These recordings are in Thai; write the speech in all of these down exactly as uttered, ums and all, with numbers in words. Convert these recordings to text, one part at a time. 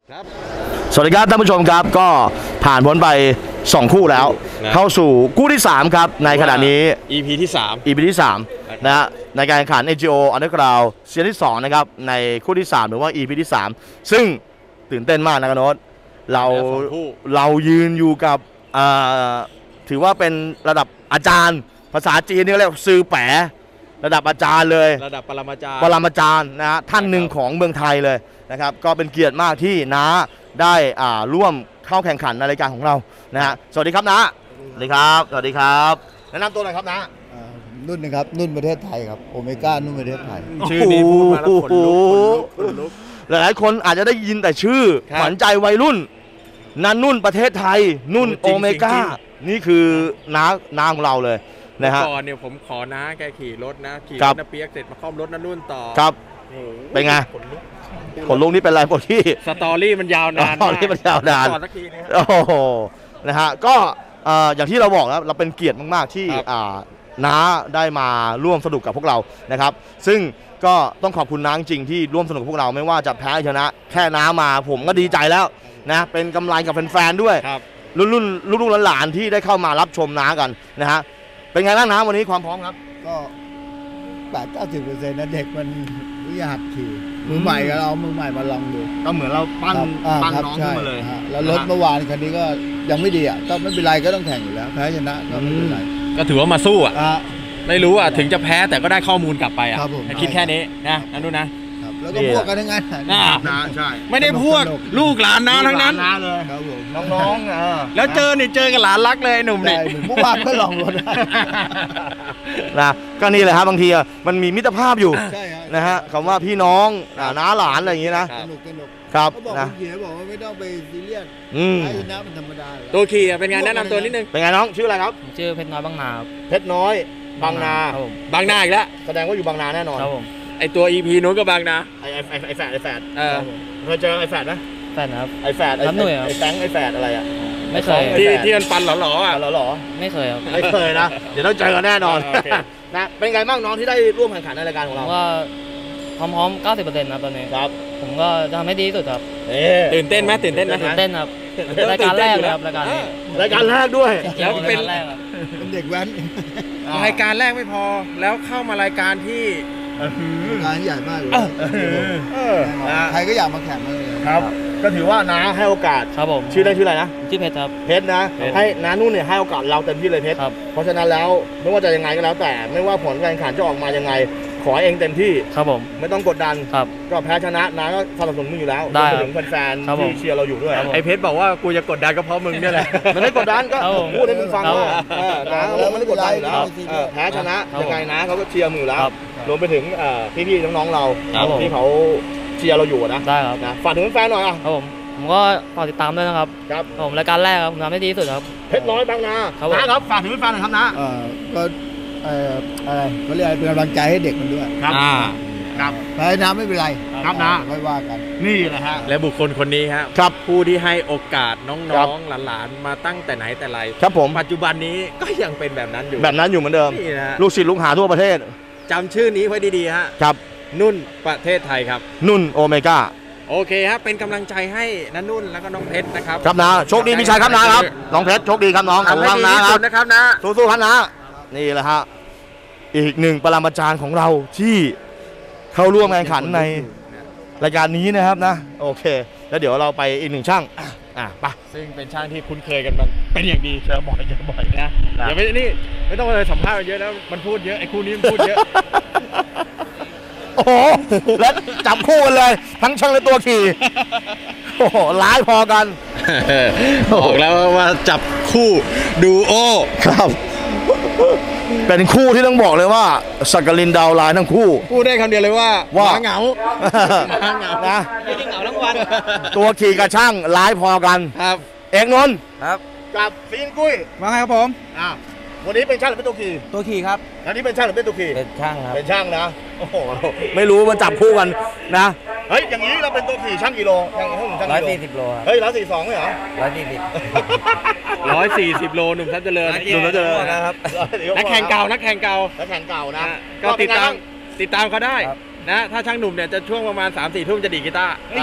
ครับสวัสดีครับท่านผู้ชมครับก็ผ่านพ้นไปสองคู่แล้วเข้าสู่คู่ที่สามครับในขณะนี้อี พี ที่สามอี พี ที่สามนะฮะในการแข่งขัน เอ จี โอ Underground เซียนที่สองนะครับในคู่ที่สามหรือว่า อี พี ที่สามซึ่งตื่นเต้นมากนะครับโน้ตเราเรายืนอยู่กับถือว่าเป็นระดับอาจารย์ภาษาจีนนี่เรียกซือแปะระดับอาจารย์เลยระดับปรมาจารย์ปรมาจารย์นะฮะท่านหนึ่งของเมืองไทยเลยนะครับก็เป็นเกียรติมากที่น้าได้อ่าร่วมเข้าแข่งขันในรายการของเรานะฮะสวัสดีครับน้าสวัสดีครับสวัสดีครับแนะนำตัวหน่อยครับน้านุ่นนะครับนุ่นประเทศไทยครับโอเมก้านุ่นประเทศไทยชื่อนี้พูดมาแล้วขนลุกขนลุกหลายๆคนอาจจะได้ยินแต่ชื่อขวัญใจวัยรุ่นนันนุ่นประเทศไทยนุ่นโอเมก้านี่คือน้าน้าของเราเลยนะฮะก่อนเนี่ยผมขอน้าแกขี่รถนะขี่รถน้าเปียกเสร็จมาคล่อมรถน้านุ่นต่อครับเป็นไงขนลุกนี่เป็นไรพวกที่สตอรี่มันยาวนานสตอรี่มันยาวนานโอ้โหนะฮะก็อย่างที่เราบอกแล้วเราเป็นเกียรติมากๆที่น้าได้มาร่วมสนุกกับพวกเรานะครับซึ่งก็ต้องขอบคุณน้าจริงที่ร่วมสนุกกับพวกเราไม่ว่าจะแพ้ชนะแค่น้ามาผมก็ดีใจแล้วนะเป็นกำไรกับแฟนๆด้วยรุ่นรุ่นลูกๆหลานๆที่ได้เข้ามารับชมน้ากันนะฮะเป็นไงบ้างน้าวันนี้ความพร้อมครับก็แปดเก้าสิบเปอร์เซ็นต์นะเด็กมันอยากขี่มือใหม่ก็เรามือใหม่มาลองดูก็เหมือนเราปั้นปั้นน้องขึ้นมาเลยแล้วรถเมื่อวานคันนี้ก็ยังไม่ดีอ่ะก็ไม่เป็นไรก็ต้องแข่งอยู่แล้วแพ้ชนะก็ไม่เป็นไรก็ถือว่ามาสู้อ่ะไม่รู้อ่ะถึงจะแพ้แต่ก็ได้ข้อมูลกลับไปอ่ะคิดแค่นี้นะนั่นดูนะแล้วก็พวกกันทั้งนั้นนะใช่ไม่ได้พวกลูกหลานน้าทั้งนั้นเลยครับผมน้องๆแล้วเจอเนี่ยเจอกับหลานรักเลยหนุ่มเนี่ยเมื่อวานก็ลองรถนะก็นี่แหละครับบางทีมันมีมิตรภาพอยู่นะฮะคำว่าพี่น้องน้าหลานอะไรอย่างนี้นะสนุกสนุกครับนะเขียนบอกว่าไม่ต้องไปซีเรียสไอ้น้ำมันธรรมดาตัวขี่เป็นไงแนะนำตัวนิดนึงเป็นไงน้องชื่ออะไรครับชื่อเพชรน้อยบางนาเพชรน้อยบางนาบางนาอีกแล้วแสดงว่าอยู่บางนาแน่นอนครับผมไอตัว อี พี นู้นก็บางนาไอไอไอไอแฝดไอแฝดเออเคยเจอไอแฝดไหมแฝดนะครับไอแฝดไอไอแฟงไอแฝดอะไรอ่ะไม่เคยที่ที่มันปันหล่อๆอ่ะหล่อไม่เคยครับไม่เคยนะเดี๋ยวต้องเจอกันแน่นอนนะเป็นไงบ้างน้องที่ได้ร่วมแข่งขันในรายการของเราว่าพร้อมๆ เก้าสิบเปอร์เซ็นต์ นะตอนนี้ครับผมก็จะทำให้ดีที่สุดครับตื่นเต้นไหมตื่นเต้นไหมตื่นเต้นครับรายการแรกเลยครับรายการนี้รายการแรกด้วยแล้วเป็นเป็นเด็กแว้นรายการแรกไม่พอแล้วเข้ามารายการที่งานใหญ่มากเลยใครก็อยากมาแข่งเลยครับก็ถือว่าน้าให้โอกาสครับผมชื่อได้ชื่ออะไรนะชื่อเพชรครับเพชรนะให้น้านุ่นเนี่ยให้โอกาสเราเต็มที่เลยเพชรเพราะฉะนั้นแล้วไม่ว่าจะยังไงก็แล้วแต่ไม่ว่าผลการแข่งขันจะออกมายังไงขอเองเต็มที่ครับผมไม่ต้องกดดันครับก็แพ้ชนะน้าก็สนับสนุนมึงอยู่แล้วได้ถึงแฟนๆที่เชียร์เราอยู่ด้วยไอเพชรบอกว่ากูจะกดดันก็เพราะมึงนี่แหละมันไม่กดดันก็พูดให้มึงฟังว่าน้าเราไม่ได้กดดันอยู่แล้วแพ้ชนะยังไงนะเขาก็เชียร์มึงอยู่แล้วรวมไปถึงพี่ๆน้องๆเราที่เขาเชียร์เราอยู่นะได้ครับนะฝากถึงแฟนหน่อยอ่ะครับผมผมก็ฝากติดตามด้วยนะครับครับผมรายการแรกครับผมทำให้ดีที่สุดครับเพชรน้อยบางนาครับฝากถึงแฟนหน่อยครับนะก็อะไรเขาเรียกเป็นกำลังใจให้เด็กมันด้วยครับครับแพ้น้ำไม่เป็นไรครับนะค่อยว่ากันนี่แหละฮะและบุคคลคนนี้ครับครับผู้ที่ให้โอกาสน้องๆหลานๆมาตั้งแต่ไหนแต่ไรครับผมปัจจุบันนี้ก็ยังเป็นแบบนั้นอยู่แบบนั้นอยู่เหมือนเดิมลูกศิษย์ลูกหาทั่วประเทศจำชื่อนี้ไว้ดีๆฮะครับนุ่นประเทศไทยครับนุ่นโอเมก้าโอเคครับเป็นกำลังใจให้นันนุ่นแล้วก็น้องเพชรนะครับครับนะโชคดีมีชัยครับนะครับน้องเพชรโชคดีครับน้องขอบคุณนะครับนะครับนะสู้ๆครับนะนี่แหละฮะอีกหนึ่งปรมาจารย์ของเราที่เข้าร่วมแข่งขันในรายการนี้นะครับนะโอเคแล้วเดี๋ยวเราไปอีกหนึ่งช่างอ่ะไปซึ่งเป็นช่างที่คุ้นเคยกันมันเป็นอย่างดีเจอบ่อยเจอบ่อยนะเดี๋ยวไม่นี่ไม่ต้องเลยสัมภาษณ์เยอะแล้วมันพูดเยอะไอ้คู่นี้มันพูดเยอะโอ้โหแล้วจับคู่กันเลยทั้งช่างและตัวขี่โอ้โหร้ายพอกันบอกแล้วว่าจับคู่ดูโอครับเป็นคู่ที่ต้องบอกเลยว่าสักกลินดาวไลน์ทั้งคู่พูดได้คำเดียวเลยว่าว่าเหงาเหงานะไม่ได้เหงาทั้งวันตัวขี่กับช่างร้ายพอกันครับเอกนนท์ครับกับฟีนกุ้ยว่าไงครับผมอ้าววันนี้เป็นช่างหรือเป็นตัวขี่ตัวขี่ครับอันนี้เป็นช่างหรือเป็นตัวขี่เป็นช่างครับเป็นช่างนะโอ้โหไม่รู้มันจับคู่กันนะเฮ้ยอย่างนี้เราเป็นตัวขี่ช่างกิโลอย่างนี้ช่างร้อยสี่สิบโลเฮ้ยร้อยสี่สองเหรอร้อยสี่สิบร้อยสี่สิบโลหนุ่มทัพเจริญหนุ่มทัพเจริญนะครับนักแข่งเก่านักแข่งเก่านักแข่งเก่านะก็ติดตามติดตามเขาได้นะถ้าช่างหนุ่มเนี่ยจะช่วงประมาณสามสี่ทุ่มจะดีกีตาร์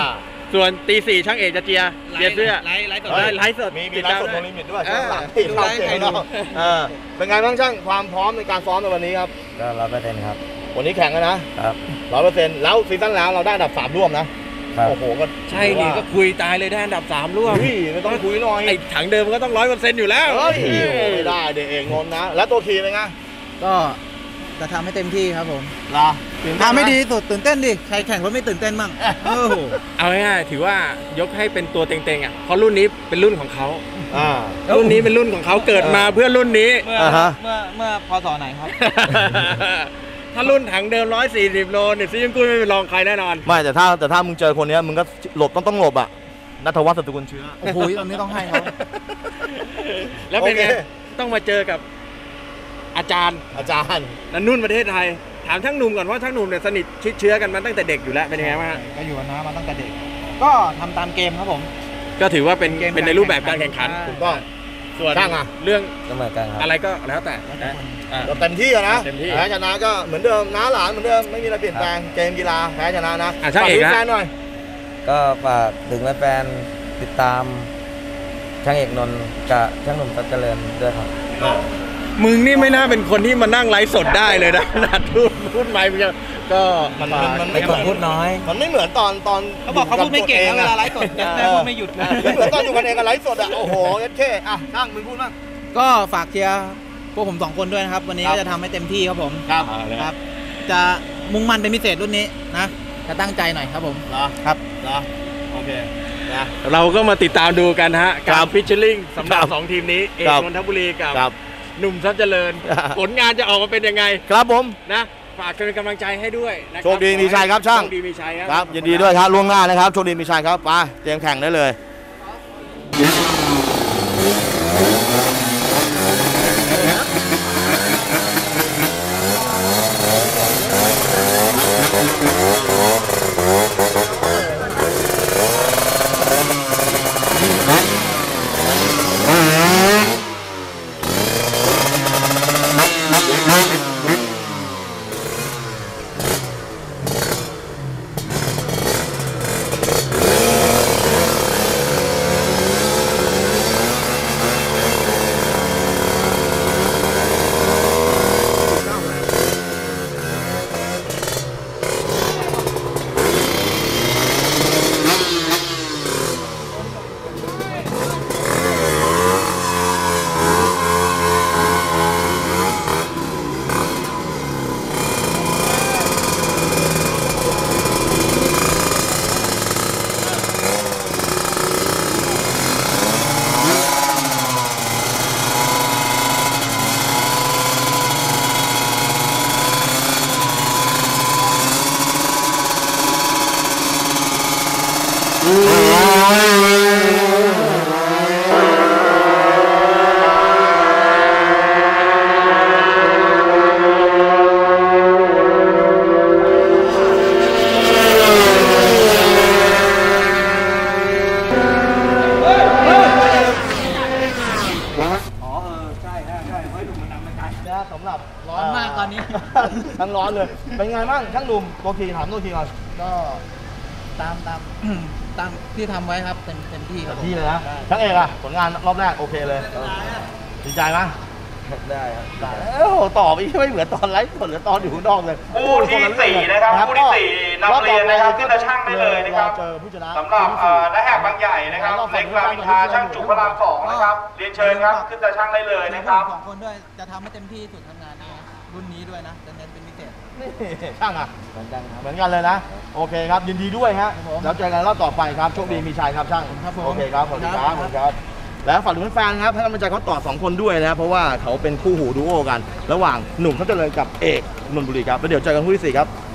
ส่วนตีสี่ช่างเอกจะเจียเจียเสื้อไลฟ์ไลฟ์สดเฮ้ยไลฟ์สดมีมีติดไลตาฟ์สดด้โนวยลิมิตด้วยเออช่วงหลังที่ดูเข้าไลฟ์เกใครมดูแล้วเออเป็นไงบ้างช่างความพร้อมในการซ้อมในวันนี้ครับก็ร้อยเปอร์เซ็นต์ครับวันนี้แข่งกันนะครับ ร้อยเปอร์เซ็นต์แล้วซีซั่นแล้วเราได้อันดับสามร่วมนะครับ โอ้โหก็ใช่นี่ก็คุยตายเลยได้อันดับสามร่วมอุ้ยไม่ต้องคุยหน่อยไอ้ถังเดิมมันก็ต้องร้อยเปอร์เซ็นต์อยู่แล้วเฮ้ยไม่ได้เด็กเอกนนท์นะ แล้วตัวขี่เป็นไงก็จะทำให้เต็มที่ครับผมเหรอตื่นเต้นทำหไม่ดีสุดตื่นเต้นดิ ใครแข่งรถไม่ตื่นเต้นบ้างโอ้โหเอาง่ายๆถือว่ายกให้เป็นตัวเต็งๆอ่ะเพราะรุ่นนี้เป็นรุ่นของเขาอ่ารุ่นนี้เป็นรุ่นของเขาเกิดมาเพื่อรุ่นนี้เมื่ออ่าฮะเมื่อเมื่อพศไหนครับถ้ารุ่นถังเดิมร้อยสี่สิบโลเนี่ยซียังกุ้ยไม่เป็นรองใครแน่นอนไม่แต่ถ้าแต่ถ้ามึงเจอคนเนี้ยมึงก็หลบต้องต้องหลบอ่ะนัทวัฒน์สตุกุลเชื้อโอ้โหตอนนี้ต้องให้เขาแล้วเป็นไงโอเคต้องมาเจอกับอาจารย์อาจารย์นันนุ่นประเทศไทย ถามช่างหนุ่มก่อนว่าช่างหนุ่มเนี่ยสนิทชิดเชื้อกันมาตั้งแต่เด็กอยู่แล้วเป็นยังไงบ้างฮะก็อยู่กับน้ามาตั้งแต่เด็ก ก็ทำตามเกมครับผมก็ถือว่าเป็นเกมเป็นในรูปแบบการแข่งขันใช่ถูกต้องส่วนช่างอะเรื่องก็เหมือนกันครับอะไรก็แล้วแต่นะอ่าเราเต็มที่อะนะเต็มที่แพ้ชนะก็เหมือนเดิมน้าหลานเหมือนเดิมไม่มีอะไรเปลี่ยนแปลงเกมกีฬาแพ้ชนะนะอ่ะช่างเอกฝนะแฟนหน่อยก็ฝากถึงแฟนๆติดตามช่างเอกนนท์กับช่างหนุ่มตัดเจริญด้วยครับมึงนี่ไม่น่าเป็นคนที่มานั่งไลฟ์สดได้เลยนะขนาดพูดพูดไม่มึงจะก็มันมันมันเป็นคนพูดน้อยมันไม่เหมือนตอนตอนเขาบอกเขาพูดไม่เก่งนะเวลาไลฟ์สดแม่พูดไม่หยุดนะไม่เหมือนตอนอยู่กันเองกับไลฟ์สดอะโอ้โหยัดเข้อ่ะช่างมึงพูดบ้างก็ฝากเชียร์พวกผมสองคนด้วยนะครับ วันนี้ครับก็จะทำให้เต็มที่ครับผมครับครับ จะมุ่งมั่นเป็นพิเศษรุ่นนี้นะ จะตั้งใจหน่อยครับผมเหรอครับเหรอโอเคนะเราก็มาติดตามดูกันฮะครัการบฟิชเชอร์ลิงสำหรับครับสองทีมนี้ เอกครับนนทบุรีกับครับหนุ่มทรัพย์เจริญ ผลงานจะออกมาเป็นยังไงครับผมนะฝากเป็นกำลังใจให้ด้วยนะครับโชคดีมีชัยครับช่างโชคดีมีชัยครับครับยินดีด้วยครับล่วงหน้านะครับโชคดีมีชัยครับไปเตรียมแข่งได้เลย สำหรับร้อนมากตอนนี้ทั้งร้อนเลย เป็นไงบ้างช่างหนุ่มตัวขี่ถามตัวขี่ก่อนก็ตามตาม ตามที่ทำไว้ครับเต็มเต็มที่ครับผมที่เลยนะช่างเอกอะผลงานรอบแรกโอเคเลยดีใจไหมได้ครับได้โอ้โหตอบอีกไม่เหมือนตอนไลฟ์สดหรือตอนอยู่ข้างนอกเลยคู่ที่สี่นะครับคู่ที่สี่นำเรียนนะครับขึ้นตาช่างได้เลยนะครับเจอผู้ชนะสำหรับเอ่อนักแหกบางใหญ่นะครับเล็กรามอินทราช่างจุกพระรามสองนะครับเรียนเชิญครับขึ้นตาช่างได้เลยนะครับสองคนด้วยจะทำให้เต็มที่สุดทำงานนี้นะรุ่นนี้ด้วยนะจะเน้นเป็นพิเศษนี่ช่างอะเหมือนกันครับเหมือนกันเลยนะ โอเคครับ ยินดีด้วยฮะครับผมแล้วเจอกันรอบต่อไปครับ โชคดีมีชัยครับช่างครับผมโอเคครับ ขอบคุณครับครับขอบคุณครับ แล้วฝากถึงแฟนๆครับให้กำลังใจเขาต่อสองคนด้วยนะ เพราะว่าเขาเป็นคู่หูดูโอกัน ระหว่างหนุ่มเขาเจริญกับเอกนนทบุรีครับ แล้วเดี๋ยวเจอกันคู่ที่สี่ครับ